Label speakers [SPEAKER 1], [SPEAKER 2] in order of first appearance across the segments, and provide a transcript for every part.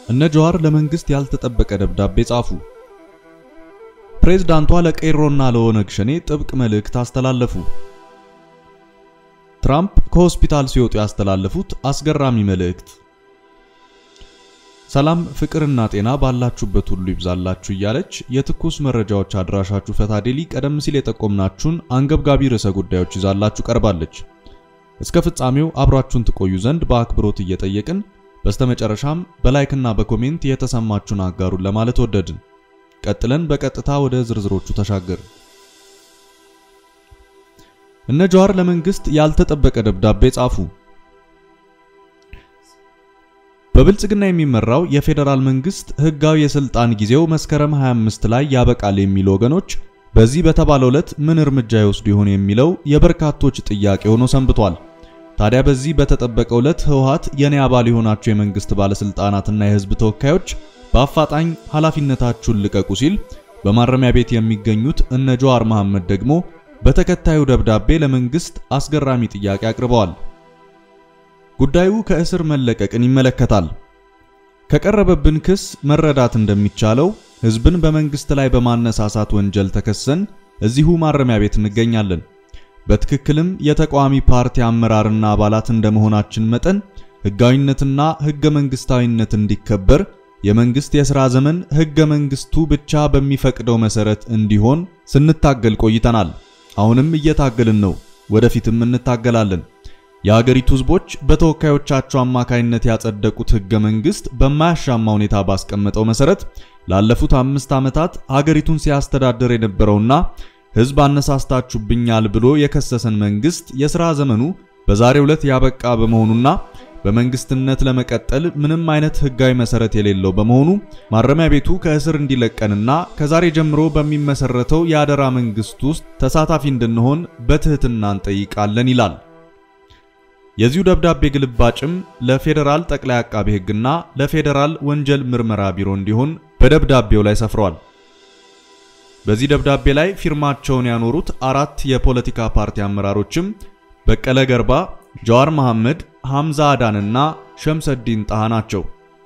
[SPEAKER 1] እነጀዋር ለመንግስት ያልተጠበቀ ደብዳቤ ጻፉ። ፕሬዝዳንቷ ለቀይሮና ለኦነግ ሸኔ ጥብቅ መልእክት አስተላለፉ። ትራምፕ ከሆስፒታል ሲወጡ ያስተላለፉት አስገራሚ መልእክት። ሰላም ፍቅርና ጤና ባላችሁበት ሁሉ ይብዛላችሁ እያለች የትኩስ መረጃዎች አድራሻችሁ ፈታ ዴሊ ቀደም ሲል የጠቆምናችሁን አንገብጋቢ ርዕሰ ጉዳዮች ይዛላችሁ ቀርባለች። እስከ ፍጻሜው አብራችሁን ትቆዩ ዘንድ በአክብሮት እየጠየቅን በስተመጨረሻም በላይክና በኮሜንት የተሰማችሁን አጋሩን ለማለት ወደድን። ቀጥለን በቀጥታ ወደ ዝርዝሮቹ ተሻገርን። እነጀዋር ለመንግስት ያልተጠበቀ ደብዳቤ ጻፉ። በብልጽግና የሚመራው የፌደራል መንግስት ህጋዊ የስልጣን ጊዜው መስከረም 25 ላይ ያበቃል የሚሉ ወገኖች በዚህ በተባለው ዕለት ምን እርምጃ ይወስዱ ይሆን የሚለው የበርካቶች ጥያቄ ሆኖ ሰንብቷል። ታዲያ በዚህ በተጠበቀው ዕለት ህወሓት የኔ አባል የሆናችሁ የመንግስት ባለስልጣናትና የህዝብ ተወካዮች በአፋጣኝ ኃላፊነታችሁን ልቀቁ ሲል በማረሚያ ቤት የሚገኙት እነጀዋር መሐመድ ደግሞ በተከታዩ ደብዳቤ ለመንግስት አስገራሚ ጥያቄ አቅርበዋል። ጉዳዩ ከእስር መለቀቅን ይመለከታል። ከቀረበብን ክስ መረዳት እንደሚቻለው ህዝብን በመንግስት ላይ በማነሳሳት ወንጀል ተከሰን እዚሁ ማረሚያ ቤት እንገኛለን። በትክክልም የተቋሚ ፓርቲ አመራርና አባላት እንደመሆናችን መጠን ህጋዊነትና ህገ መንግስታዊነት እንዲከበር የመንግስት የሥራ ዘመን ህገ መንግስቱ ብቻ በሚፈቅደው መሰረት እንዲሆን ስንታገል ቆይተናል። አሁንም እየታገልን ነው፣ ወደፊትም እንታገላለን። የሀገሪቱ ህዝቦች በተወካዮቻቸው አማካይነት ያጸደቁት ህገ መንግስት በማያሻማ ሁኔታ ባስቀመጠው መሰረት ላለፉት 5 ዓመታት ሀገሪቱን ሲያስተዳድር የነበረውና ህዝብ አነሳስታችሁብኛል ብሎ የከሰሰን መንግስት የሥራ ዘመኑ በዛሬው ዕለት ያበቃ በመሆኑና በመንግስትነት ለመቀጠል ምንም አይነት ህጋዊ መሰረት የሌለው በመሆኑ ማረሚያ ቤቱ ከእስር እንዲለቀንና ከዛሬ ጀምሮ በሚመሰረተው የአደራ መንግስት ውስጥ ተሳታፊ እንድንሆን በትህትና እንጠይቃለን ይላል። የዚሁ ደብዳቤ ግልባጭም ለፌደራል ጠቅላይ አቃቤ ህግና ለፌደራል ወንጀል ምርመራ ቢሮ እንዲሆን በደብዳቤው ላይ ሰፍሯል። በዚህ ደብዳቤ ላይ ፊርማቸውን ያኖሩት 4 የፖለቲካ ፓርቲ አመራሮችም በቀለ ገርባ፣ ጀዋር መሐመድ፣ ሐምዛ አዳንና ሸምሰዲን ጣሃ ናቸው።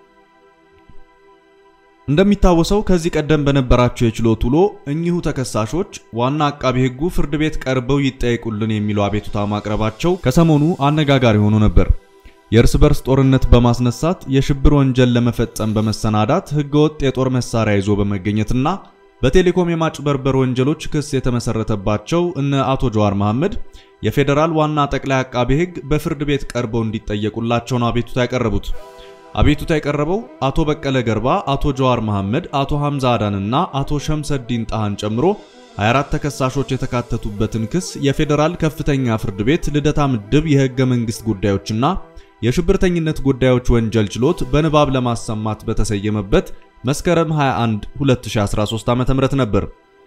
[SPEAKER 1] እንደሚታወሰው ከዚህ ቀደም በነበራቸው የችሎት ውሎ እኚሁ ተከሳሾች ዋና አቃቤ ህጉ ፍርድ ቤት ቀርበው ይጠይቁልን የሚሉ አቤቱታ ማቅረባቸው ከሰሞኑ አነጋጋሪ ሆኖ ነበር። የእርስ በርስ ጦርነት በማስነሳት የሽብር ወንጀል ለመፈጸም በመሰናዳት ህገወጥ የጦር መሳሪያ ይዞ በመገኘትና በቴሌኮም የማጭበርበር ወንጀሎች ክስ የተመሰረተባቸው እነ አቶ ጀዋር መሐመድ የፌደራል ዋና ጠቅላይ አቃቤ ህግ በፍርድ ቤት ቀርበው እንዲጠየቁላቸው ነው አቤቱታ ያቀረቡት። አቤቱታ የቀረበው አቶ በቀለ ገርባ፣ አቶ ጀዋር መሐመድ፣ አቶ ሐምዛ አዳንና አቶ ሸምሰዲን ጣሃን ጨምሮ 24 ተከሳሾች የተካተቱበትን ክስ የፌደራል ከፍተኛ ፍርድ ቤት ልደታ ምድብ የህገ መንግስት ጉዳዮችና የሽብርተኝነት ጉዳዮች ወንጀል ችሎት በንባብ ለማሰማት በተሰየመበት መስከረም 21 2013 ዓ.ም ነበር።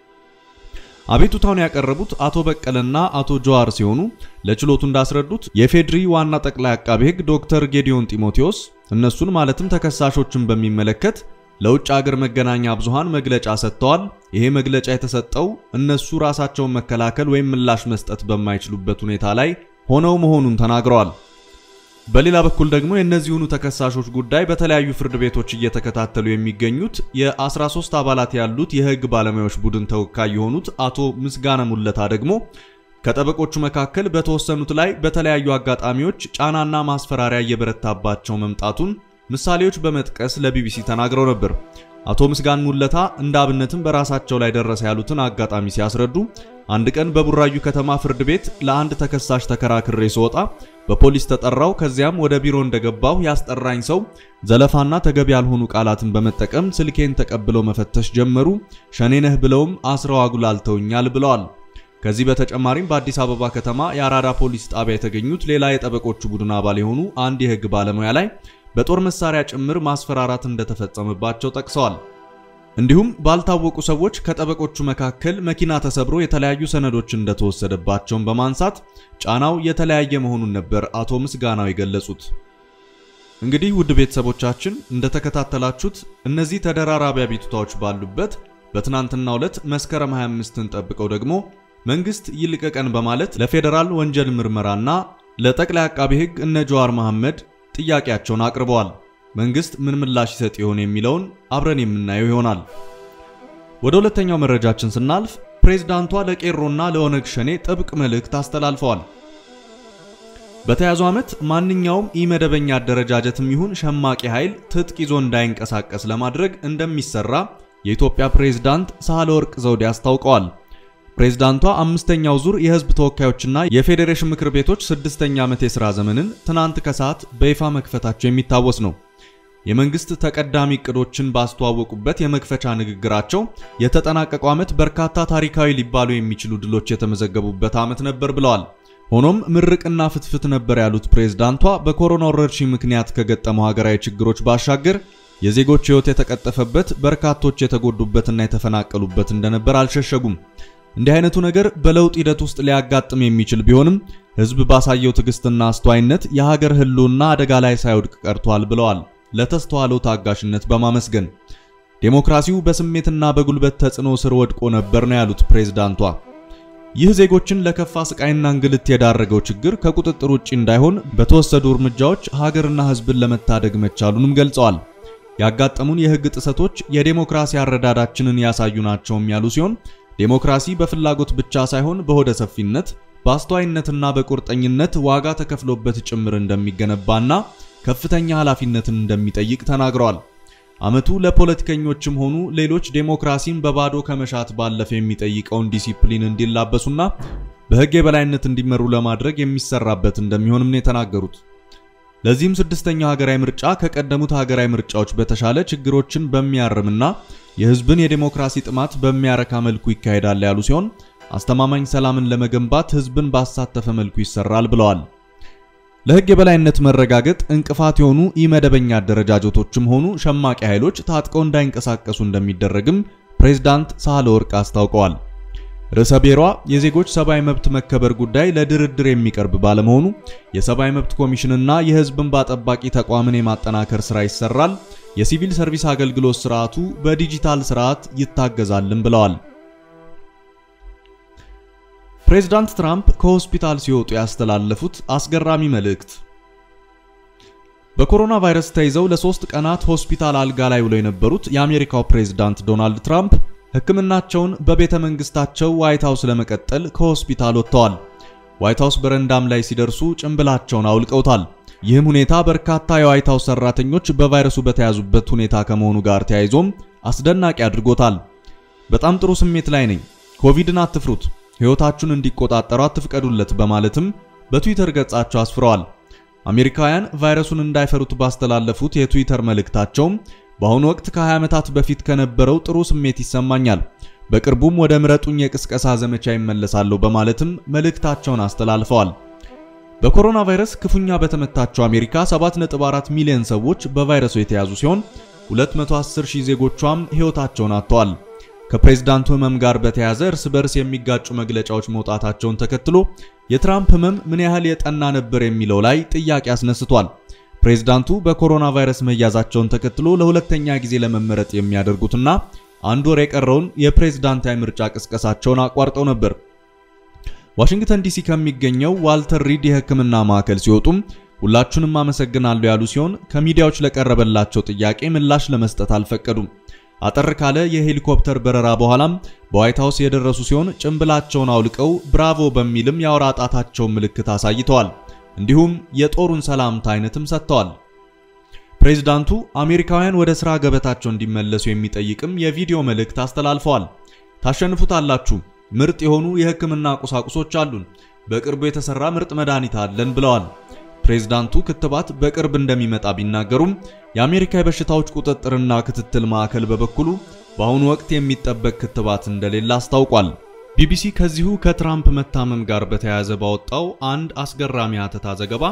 [SPEAKER 1] አቤቱታውን ያቀረቡት አቶ በቀለና አቶ ጀዋር ሲሆኑ ለችሎቱ እንዳስረዱት የፌድሪ ዋና ጠቅላይ አቃቤ ህግ ዶክተር ጌዲዮን ጢሞቴዎስ እነሱን ማለትም ተከሳሾችን በሚመለከት ለውጭ ሀገር መገናኛ ብዙሃን መግለጫ ሰጥተዋል። ይሄ መግለጫ የተሰጠው እነሱ ራሳቸውን መከላከል ወይም ምላሽ መስጠት በማይችሉበት ሁኔታ ላይ ሆነው መሆኑን ተናግረዋል። በሌላ በኩል ደግሞ የእነዚሁኑ ተከሳሾች ጉዳይ በተለያዩ ፍርድ ቤቶች እየተከታተሉ የሚገኙት የ13 አባላት ያሉት የህግ ባለሙያዎች ቡድን ተወካይ የሆኑት አቶ ምስጋና ሙለታ ደግሞ ከጠበቆቹ መካከል በተወሰኑት ላይ በተለያዩ አጋጣሚዎች ጫናና ማስፈራሪያ እየበረታባቸው መምጣቱን ምሳሌዎች በመጥቀስ ለቢቢሲ ተናግረው ነበር። አቶ ምስጋና ሙለታ እንዳብነትም በራሳቸው ላይ ደረሰ ያሉትን አጋጣሚ ሲያስረዱ አንድ ቀን በቡራዩ ከተማ ፍርድ ቤት ለአንድ ተከሳሽ ተከራክሬ ስወጣ በፖሊስ ተጠራው። ከዚያም ወደ ቢሮ እንደገባው ያስጠራኝ ሰው ዘለፋና ተገቢ ያልሆኑ ቃላትን በመጠቀም ስልኬን ተቀብለው መፈተሽ ጀመሩ። ሸኔነህ ብለውም አስረው አጉላልተውኛል ብለዋል። ከዚህ በተጨማሪም በአዲስ አበባ ከተማ የአራዳ ፖሊስ ጣቢያ የተገኙት ሌላ የጠበቆቹ ቡድን አባል የሆኑ አንድ የህግ ባለሙያ ላይ በጦር መሳሪያ ጭምር ማስፈራራት እንደተፈጸመባቸው ጠቅሰዋል። እንዲሁም ባልታወቁ ሰዎች ከጠበቆቹ መካከል መኪና ተሰብሮ የተለያዩ ሰነዶች እንደተወሰደባቸው በማንሳት ጫናው የተለያየ መሆኑን ነበር አቶ ምስጋናው የገለጹት። እንግዲህ ውድ ቤተሰቦቻችን እንደተከታተላችሁት እነዚህ ተደራራቢ አቤቱታዎች ባሉበት በትናንትናው ዕለት መስከረም 25ን ጠብቀው ደግሞ መንግስት ይልቀቀን በማለት ለፌደራል ወንጀል ምርመራና ለጠቅላይ አቃቤ ህግ እነጀዋር መሐመድ ጥያቄያቸውን አቅርበዋል። መንግስት ምን ምላሽ ይሰጥ ይሆን የሚለውን አብረን የምናየው ይሆናል። ወደ ሁለተኛው መረጃችን ስናልፍ ፕሬዝዳንቷ ለቄሮና ለኦነግ ሸኔ ጥብቅ መልእክት አስተላልፈዋል። በተያዘው ዓመት ማንኛውም ኢመደበኛ አደረጃጀትም ይሁን ሸማቂ ኃይል ትጥቅ ይዞ እንዳይንቀሳቀስ ለማድረግ እንደሚሰራ የኢትዮጵያ ፕሬዝዳንት ሳህለወርቅ ዘውዴ አስታውቀዋል። ፕሬዝዳንቷ አምስተኛው ዙር የህዝብ ተወካዮችና የፌዴሬሽን ምክር ቤቶች 6ኛ ዓመት የሥራ ዘመንን ትናንት ከሰዓት በይፋ መክፈታቸው የሚታወስ ነው። የመንግስት ተቀዳሚ ዕቅዶችን ባስተዋወቁበት የመክፈቻ ንግግራቸው የተጠናቀቀው ዓመት በርካታ ታሪካዊ ሊባሉ የሚችሉ ድሎች የተመዘገቡበት ዓመት ነበር ብለዋል። ሆኖም ምርቅና ፍትፍት ነበር ያሉት ፕሬዝዳንቷ በኮሮና ወረርሽኝ ምክንያት ከገጠመው ሀገራዊ ችግሮች ባሻገር የዜጎች ህይወት የተቀጠፈበት በርካቶች የተጎዱበትና የተፈናቀሉበት እንደነበር አልሸሸጉም። እንዲህ አይነቱ ነገር በለውጥ ሂደት ውስጥ ሊያጋጥም የሚችል ቢሆንም ህዝብ ባሳየው ትዕግስትና አስተዋይነት የሀገር ህልውና አደጋ ላይ ሳይወድቅ ቀርቷል ብለዋል። ለተስተዋለው ታጋሽነት በማመስገን ዴሞክራሲው በስሜትና በጉልበት ተጽዕኖ ስር ወድቆ ነበር ነው ያሉት ፕሬዝዳንቷ። ይህ ዜጎችን ለከፋ ስቃይና እንግልት የዳረገው ችግር ከቁጥጥር ውጪ እንዳይሆን በተወሰዱ እርምጃዎች ሀገርና ህዝብን ለመታደግ መቻሉንም ገልጸዋል። ያጋጠሙን የህግ ጥሰቶች የዴሞክራሲ አረዳዳችንን ያሳዩ ናቸውም ያሉ ሲሆን ዴሞክራሲ በፍላጎት ብቻ ሳይሆን በሆደ ሰፊነት በአስተዋይነትና በቁርጠኝነት ዋጋ ተከፍሎበት ጭምር እንደሚገነባና ከፍተኛ ኃላፊነትን እንደሚጠይቅ ተናግረዋል። ዓመቱ ለፖለቲከኞችም ሆኑ ሌሎች ዴሞክራሲን በባዶ ከመሻት ባለፈ የሚጠይቀውን ዲሲፕሊን እንዲላበሱና በህግ የበላይነት እንዲመሩ ለማድረግ የሚሰራበት እንደሚሆንም ነው የተናገሩት። ለዚህም 6ኛው ሀገራዊ ምርጫ ከቀደሙት ሀገራዊ ምርጫዎች በተሻለ ችግሮችን በሚያርምና የህዝብን የዴሞክራሲ ጥማት በሚያረካ መልኩ ይካሄዳል ያሉ ሲሆን አስተማማኝ ሰላምን ለመገንባት ህዝብን ባሳተፈ መልኩ ይሰራል ብለዋል። ለህግ የበላይነት መረጋገጥ እንቅፋት የሆኑ ኢመደበኛ አደረጃጀቶችም ሆኑ ሸማቂ ኃይሎች ታጥቀው እንዳይንቀሳቀሱ እንደሚደረግም ፕሬዝዳንት ሳህለወርቅ አስታውቀዋል። ርዕሰ ብሔሯ የዜጎች ሰብአዊ መብት መከበር ጉዳይ ለድርድር የሚቀርብ ባለመሆኑ የሰብአዊ መብት ኮሚሽንና የህዝብ እንባ ጠባቂ ተቋምን የማጠናከር ስራ ይሰራል፣ የሲቪል ሰርቪስ አገልግሎት ስርዓቱ በዲጂታል ስርዓት ይታገዛልም ብለዋል። ፕሬዝዳንት ትራምፕ ከሆስፒታል ሲወጡ ያስተላለፉት አስገራሚ መልእክት። በኮሮና ቫይረስ ተይዘው ለ3 ቀናት ሆስፒታል አልጋ ላይ ውለው የነበሩት የአሜሪካው ፕሬዝዳንት ዶናልድ ትራምፕ ህክምናቸውን በቤተ መንግስታቸው ዋይት ሃውስ ለመቀጠል ከሆስፒታል ወጥተዋል። ዋይት ሃውስ በረንዳም ላይ ሲደርሱ ጭንብላቸውን አውልቀውታል። ይህም ሁኔታ በርካታ የዋይት ሃውስ ሰራተኞች በቫይረሱ በተያዙበት ሁኔታ ከመሆኑ ጋር ተያይዞም አስደናቂ አድርጎታል። በጣም ጥሩ ስሜት ላይ ነኝ፣ ኮቪድን አትፍሩት፣ ህይወታችሁን እንዲቆጣጠሩ አትፍቀዱለት በማለትም በትዊተር ገጻቸው አስፍረዋል። አሜሪካውያን ቫይረሱን እንዳይፈሩት ባስተላለፉት የትዊተር መልእክታቸውም በአሁኑ ወቅት ከ20 ዓመታት በፊት ከነበረው ጥሩ ስሜት ይሰማኛል፣ በቅርቡም ወደ ምረጡኝ የቅስቀሳ ዘመቻ ይመለሳለሁ በማለትም መልእክታቸውን አስተላልፈዋል። በኮሮና ቫይረስ ክፉኛ በተመታቸው አሜሪካ 7.4 ሚሊዮን ሰዎች በቫይረሱ የተያዙ ሲሆን 210,000 ዜጎቿም ህይወታቸውን አጥተዋል። ከፕሬዝዳንቱ ህመም ጋር በተያያዘ እርስ በርስ የሚጋጩ መግለጫዎች መውጣታቸውን ተከትሎ የትራምፕ ህመም ምን ያህል የጠና ነበር የሚለው ላይ ጥያቄ አስነስቷል። ፕሬዝዳንቱ በኮሮና ቫይረስ መያዛቸውን ተከትሎ ለሁለተኛ ጊዜ ለመመረጥ የሚያደርጉትና አንድ ወር የቀረውን የፕሬዝዳንታዊ ምርጫ ቅስቀሳቸውን አቋርጠው ነበር። ዋሽንግተን ዲሲ ከሚገኘው ዋልተር ሪድ የህክምና ማዕከል ሲወጡም ሁላችሁንም አመሰግናለሁ ያሉ ሲሆን ከሚዲያዎች ለቀረበላቸው ጥያቄ ምላሽ ለመስጠት አልፈቀዱም። አጠር ካለ የሄሊኮፕተር በረራ በኋላም በዋይት ሃውስ የደረሱ ሲሆን ጭንብላቸውን አውልቀው ብራቮ በሚልም ያወራ ጣታቸውን ምልክት አሳይተዋል። እንዲሁም የጦሩን ሰላምታ አይነትም ሰጥተዋል። ፕሬዝዳንቱ አሜሪካውያን ወደ ስራ ገበታቸው እንዲመለሱ የሚጠይቅም የቪዲዮ መልእክት አስተላልፈዋል። ታሸንፉታላችሁ፣ ምርጥ የሆኑ የህክምና ቁሳቁሶች አሉን፣ በቅርቡ የተሰራ ምርጥ መድኃኒት አለን ብለዋል። ፕሬዝዳንቱ ክትባት በቅርብ እንደሚመጣ ቢናገሩም የአሜሪካ የበሽታዎች ቁጥጥርና ክትትል ማዕከል በበኩሉ በአሁኑ ወቅት የሚጠበቅ ክትባት እንደሌለ አስታውቋል። ቢቢሲ ከዚሁ ከትራምፕ መታመም ጋር በተያያዘ ባወጣው አንድ አስገራሚ ሀተታ ዘገባ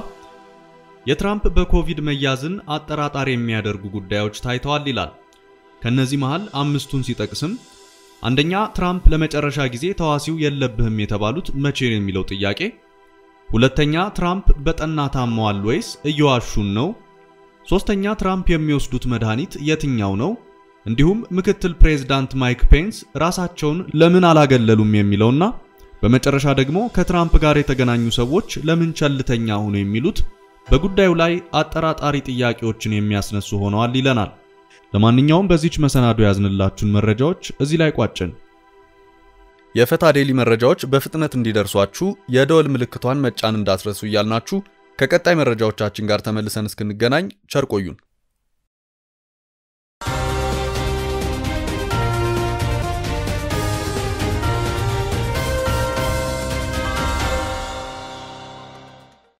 [SPEAKER 1] የትራምፕ በኮቪድ መያዝን አጠራጣሪ የሚያደርጉ ጉዳዮች ታይተዋል ይላል። ከነዚህ መሃል አምስቱን ሲጠቅስም አንደኛ ትራምፕ ለመጨረሻ ጊዜ ተዋሲው የለብህም የተባሉት መቼ ነው የሚለው ጥያቄ፣ ሁለተኛ ትራምፕ በጠና ታመዋል ወይስ እየዋሹን ነው፣ ሶስተኛ ትራምፕ የሚወስዱት መድኃኒት የትኛው ነው፣ እንዲሁም ምክትል ፕሬዝዳንት ማይክ ፔንስ ራሳቸውን ለምን አላገለሉም የሚለውና በመጨረሻ ደግሞ ከትራምፕ ጋር የተገናኙ ሰዎች ለምን ቸልተኛ ሆኑ የሚሉት በጉዳዩ ላይ አጠራጣሪ ጥያቄዎችን የሚያስነሱ ሆነዋል ይለናል። ለማንኛውም በዚች መሰናዶ ያዝንላችሁን መረጃዎች እዚህ ላይ ቋጨን። የፈታ ዴሊ መረጃዎች በፍጥነት እንዲደርሷችሁ የደወል ምልክቷን መጫን እንዳትረሱ እያልናችሁ ከቀጣይ መረጃዎቻችን ጋር ተመልሰን እስክንገናኝ ቸር ቆዩን።